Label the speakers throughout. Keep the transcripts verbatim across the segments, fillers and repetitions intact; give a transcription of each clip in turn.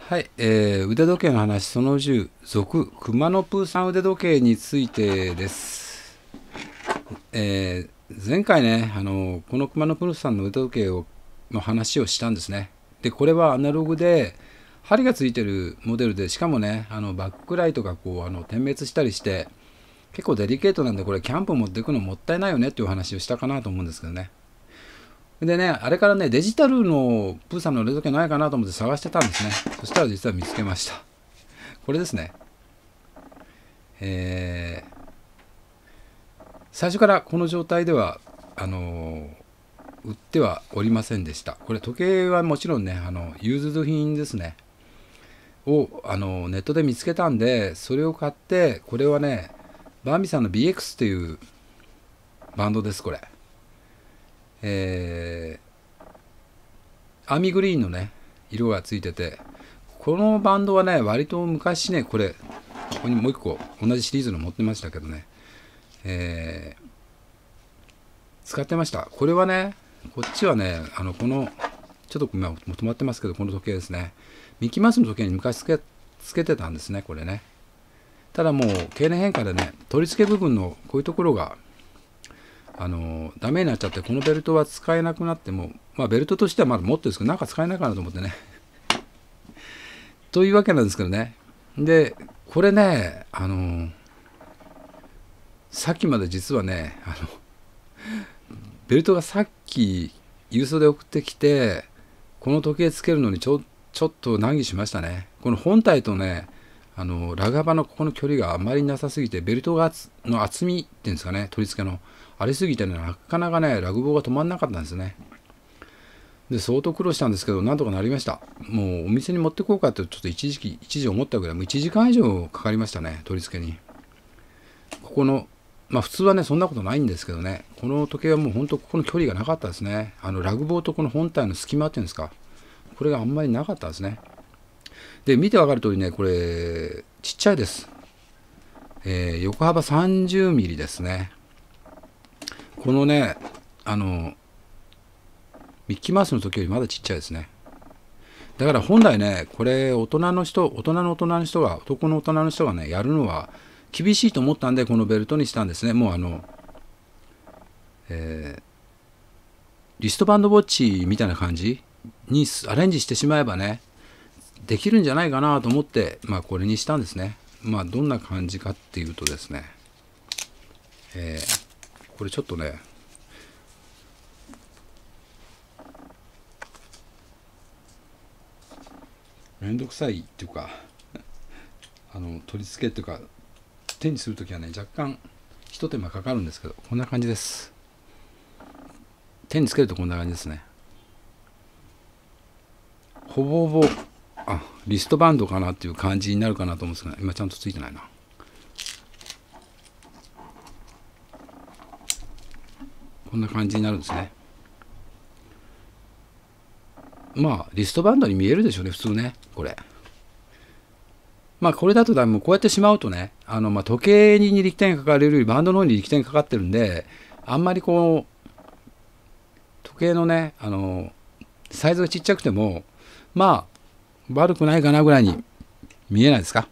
Speaker 1: はい、えー腕時計の話そのじゅう続熊野プーさん腕時計についてです。えー前回ね、あのこの熊野プーさんの腕時計をの話をしたんですね。でこれはアナログで針がついてるモデルで、しかもね、あのバックライトがこうあの点滅したりして結構デリケートなんで、これキャンプ持っていくのもったいないよねっていう話をしたかなと思うんですけどね。でね、あれからね、デジタルのプーさんの腕時計ないかなと思って探してたんですね。そしたら実は見つけました。これですね。えー最初からこの状態ではあのー売ってはおりませんでした。これ時計はもちろんね、あのユーズド品ですねをあのネットで見つけたんで、それを買って、これはねバンビさんの ビーエックス っていうバンドです。これえー、アーミーグリーンのね色がついてて、このバンドはね割と昔ね、これここにもう一個同じシリーズの持ってましたけどね、えー使ってました。これはね、こっちはね、あのこのちょっと今止まってますけど、この時計ですね、ミッキーマウスの時計に昔つけつけてたんですね、これね。ただもう経年変化でね、取り付け部分のこういうところがあのダメになっちゃって、このベルトは使えなくなっても、まあベルトとしてはまだ持ってるんですけど、なんか使えないかなと思ってねというわけなんですけどね。でこれね、あのさっきまで実はね、あのベルトがさっき郵送で送ってきて、この時計つけるのにちょちょっと難儀しましたね。この本体とね、あのラグ幅のここの距離があまりなさすぎて、ベルトがの厚みっていうんですかね、取り付けのありすぎてね、なかなかねラグ棒が止まんなかったんですね。で相当苦労したんですけど、なんとかなりました。もうお店に持ってこうかってちょっと一時期一時思ったぐらい、もういちじかん以上かかりましたね、取り付けに。ここのまあ普通はねそんなことないんですけどね、この時計はもう本当ここの距離がなかったですね。あのラグ棒とこの本体の隙間っていうんですか、これがあんまりなかったですね。で見てわかる通りね、これちっちゃいです。えー、横幅 さんじゅうミリ ですね。このね、あのミッキーマウスの時よりまだちっちゃいですね。だから本来ね、これ大人の人大人の大人の人が男の大人の人がねやるのは厳しいと思ったんで、このベルトにしたんですね。もうあの、えー、リストバンドウォッチみたいな感じにアレンジしてしまえばね、できるんじゃないかなと思って、まあ、これにしたんですね。まあどんな感じかっていうとですね、えー、これちょっとね、めんどくさいっていうかあの取り付けっていうか手にするときはね、若干ひと手間かかるんですけど、こんな感じです。手につけるとこんな感じですね。ほぼほぼあリストバンドかなっていう感じになるかなと思うんですけど、今ちゃんとついてないな。こんな感じになるんですね。まあリストバンドに見えるでしょうね、普通ね、これ。まあこれだとだもうこうやってしまうとね、あのまあ時計に力点がかかるよりバンドの方に力点がかかってるんで、あんまりこう時計のね、あのサイズがちっちゃくてもまあ悪くないかなぐらいに見えないですか。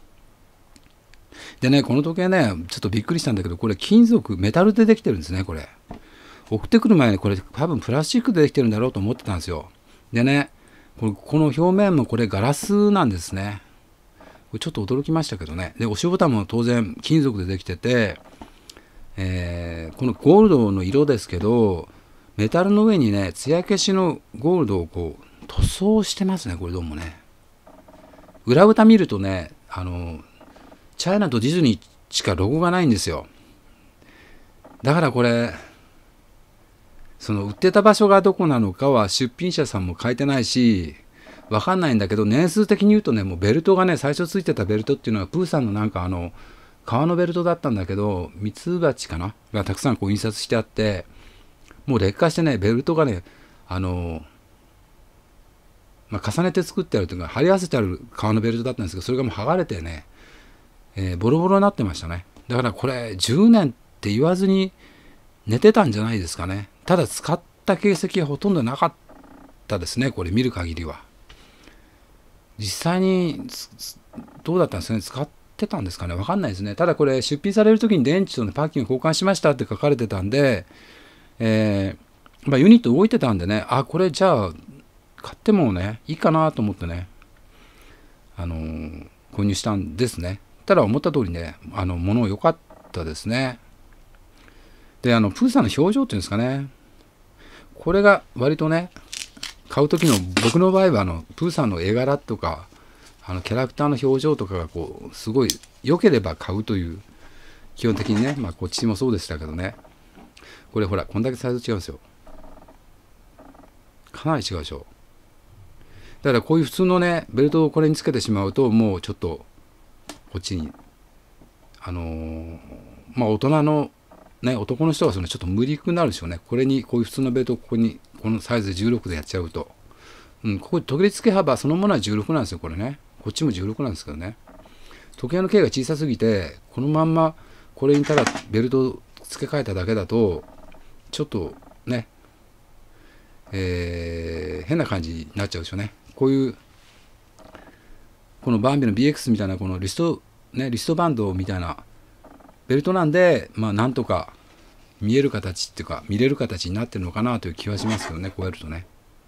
Speaker 1: でね、この時計ね、ちょっとびっくりしたんだけど、これ金属メタルでできてるんですね。これ送ってくる前にこれ多分プラスチックでできてるんだろうと思ってたんですよ。でね、このこの表面もこれガラスなんですね。これちょっと驚きましたけどね。で押しボタンも当然金属でできてて、えー、このゴールドの色ですけど、メタルの上にね艶消しのゴールドをこう塗装してますね。これどうもね、裏蓋見るとね、あのチャイナとディズニーしかロゴがないんですよ。だからこれその売ってた場所がどこなのかは出品者さんも書いてないし分かんないんだけど、年数的に言うとね、もうベルトがね、最初ついてたベルトっていうのはプーさんのなんかあの革のベルトだったんだけど、ミツバチかながたくさんこう印刷してあって、もう劣化してね、ベルトがね、あのまあ、重ねて作ってあるというか貼り合わせてある革のベルトだったんですけど、それがもう剥がれてね、えー、ボロボロになってましたね。だからこれじゅうねんって言わずに寝てたんじゃないですかね。ただ使った形跡はほとんどなかったですね、これ見る限りは。 実際にどうだったんですかね、使ってたんですかね、わかんないですね。ただこれ出品される時に電池と、ね、パッキング交換しましたって書かれてたんで、えーまあ、ユニット動いてたんでね、あ、これじゃあ買ってもねいいかなと思ってね、あのー購入したんですね。ただ思った通りね、あの物良かったですね。で、あのプーさんの表情っていうんですかね、これが割とね、買う時の僕の場合はあのプーさんの絵柄とかあのキャラクターの表情とかがこうすごい良ければ買うという、基本的にね、まあこっちもそうでしたけどね、これほらこんだけサイズ違うんですよ。かなり違うでしょ。だからこういう普通のねベルトをこれにつけてしまうと、もうちょっとこっちにあのー、まあ大人のね男の人はそのちょっと無理くなるでしょうね。これにこういう普通のベルトをここにこのサイズでじゅうろくでやっちゃうと、うん、ここ時計付け幅そのものはじゅうろくなんですよ。これね、こっちもじゅうろくなんですけどね、時計の径が小さすぎてこのまんまこれにただベルトを付け替えただけだとちょっとね、えー、変な感じになっちゃうでしょうね。こういうこのバンビの ビーエックス みたいなこのリスト、ね、リストバンドみたいなベルトなんで、まあなんとか見える形っていうか見れる形になってるのかなという気はしますけどね、こうやるとね。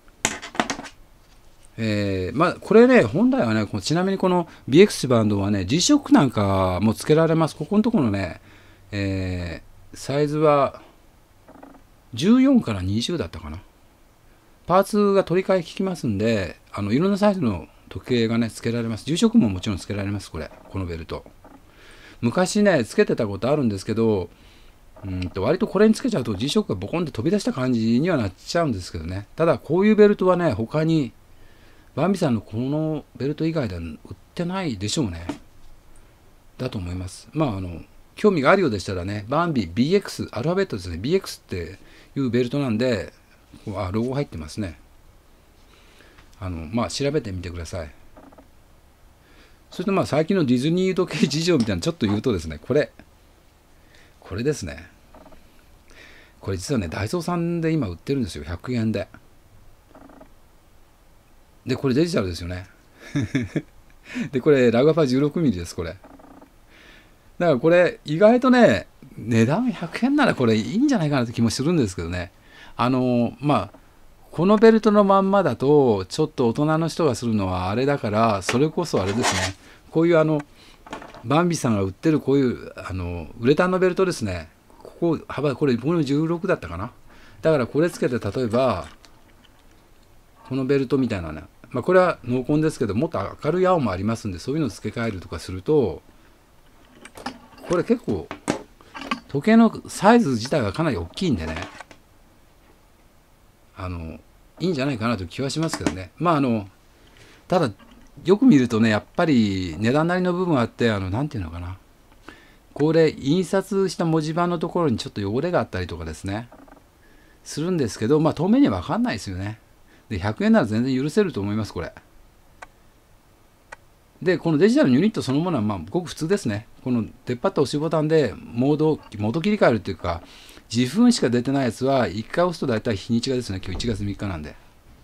Speaker 1: えー、まあこれね、本来はね、ちなみにこの ビーエックス バンドはね G ショックなんかもつけられます。ここのところのね、えー、サイズはじゅうよんからにじゅうだったかな。パーツが取り替え効きますんで、あのいろんなサイズの時計がねつけられます。G ショックももちろんつけられます。これこのベルト昔ねつけてたことあるんですけど、うんと割とこれにつけちゃうと G ショックがボコンって飛び出した感じにはなっちゃうんですけどね。ただこういうベルトはね他にバンビさんのこのベルト以外では売ってないでしょうね。だと思います。まああの興味があるようでしたらね、バンビ ビーエックス アルファベットですね、 ビーエックス っていうベルトなんで、あロゴ入ってますね。あのまあ調べてみてください。それとまあ最近のディズニー時計事情みたいなちょっと言うとですね、これこれですね。これ実はねダイソーさんで今売ってるんですよ、ひゃくえんで。でこれデジタルですよねでこれラグアパ じゅうろくミリ です。これだからこれ意外とね値段ひゃくえんならこれいいんじゃないかなって気もするんですけどね。あのまあこのベルトのまんまだとちょっと大人の人がするのはあれだから、それこそあれですね、こういうあのバンビさんが売ってるこういうあのウレタンのベルトですね。ここ幅これ僕のじゅうろくだったかな。だからこれつけて例えばこのベルトみたいなね、まあ、これは濃紺ですけどもっと明るい青もありますんで、そういうのを付け替えるとかするとこれ結構時計のサイズ自体がかなり大きいんでね、あのいいんじゃないかなという気はしますけどね。まああのただよく見るとねやっぱり値段なりの部分があって、あのなんていうのかな、これ印刷した文字盤のところにちょっと汚れがあったりとかですねするんですけど、まあ透明には分かんないですよね。でひゃくえんなら全然許せると思いますこれ。でこのデジタルのユニットそのものはまあごく普通ですね。この出っ張った押しボタンでモードモード切り替えるっていうか、自分しか出てないやつはいっかい押すと大体日にちがですね、今日いちがつみっかなんで。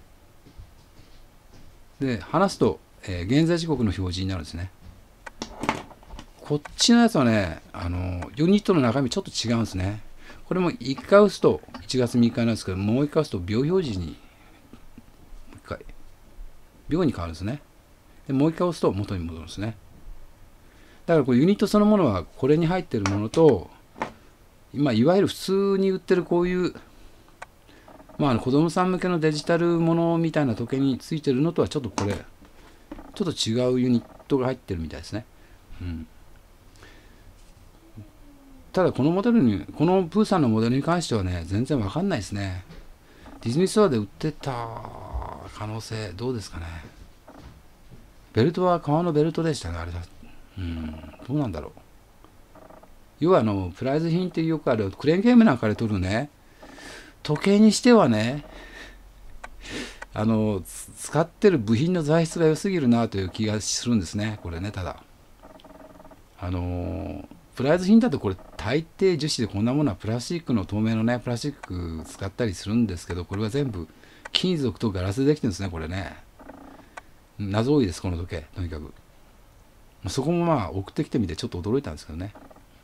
Speaker 1: で離すと、えー、現在時刻の表示になるんですね。こっちのやつはね、あのユニットの中身ちょっと違うんですね。これもいっかい押すといちがつみっかなんですけど、もういっかい押すと秒表示にもういっかい秒に変わるんですね。でもういっかい押すと元に戻るんですね。だからこれユニットそのものはこれに入ってるものと、今いわゆる普通に売ってるこういうまあ、あの子供さん向けのデジタルものみたいな時計についてるのとはちょっとこれちょっと違うユニットが入ってるみたいですね。うん、ただこのモデルにこのプーさんのモデルに関してはね全然わかんないですね。ディズニーストアで売ってた可能性どうですかね。ベルトは革のベルトでしたねあれだ。うんどうなんだろう。要はあのプライズ品ってよくあるクレーンゲームなんかで撮るね時計にしてはね、あの使ってる部品の材質が良すぎるなという気がするんですねこれね。ただあのプライズ品だとこれ大抵樹脂で、こんなものはプラスチックの透明のねプラスチック使ったりするんですけど、これは全部金属とガラスでできてるんですねこれね。 謎多いです、この時計。とにかくそこもまあ送ってきてみてちょっと驚いたんですけどね。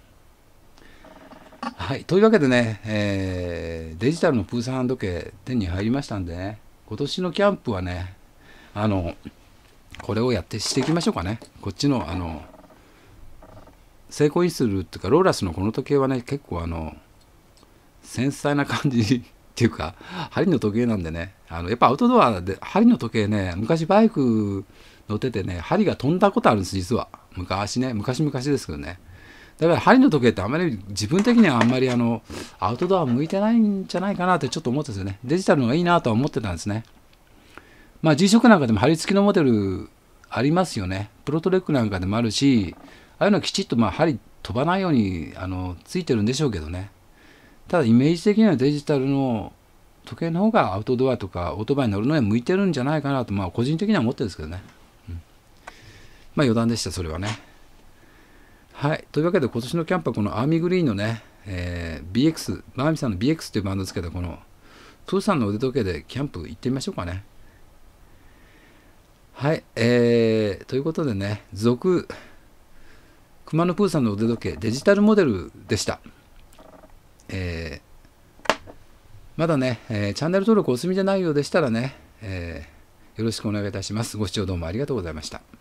Speaker 1: はい、というわけでね、えーデジタルのプーさん時計手に入りましたんでね、今年のキャンプはね、あのこれをやってしていきましょうかね。こっちのあのセイコーインスルっていうかローラスのこの時計はね、結構あの繊細な感じっていうか針の時計なんでね、あのやっぱアウトドアで針の時計ね、昔バイク乗っててね、針が飛んだことあるんです、実は。昔ね、昔々ですけどね。だから針の時計ってあまり自分的にはあんまりあのアウトドア向いてないんじゃないかなってちょっと思ってたんですよね。デジタルの方がいいなとは思ってたんですね。まあ G ショックなんかでも針付きのモデルありますよね。プロトレックなんかでもあるし、ああいうのはきちっとまあ針飛ばないようにあのついてるんでしょうけどね。ただイメージ的にはデジタルの時計の方がアウトドアとかオートバイに乗るのに向いてるんじゃないかなと、まあ個人的には思ってるんですけどね。うん、まあ余談でした、それはね。はい。というわけで今年のキャンプはこのアーミーグリーンのね、えー、ビーエックス、マーミさんの ビーエックス というバンドですけど、このプーさんの腕時計でキャンプ行ってみましょうかね。はい。えー、ということでね、続、熊野プーさんの腕時計デジタルモデルでした。えー、まだね、えー、チャンネル登録お済みでないようでしたらね、えー、よろしくお願いいたします。ご視聴どうもありがとうございました。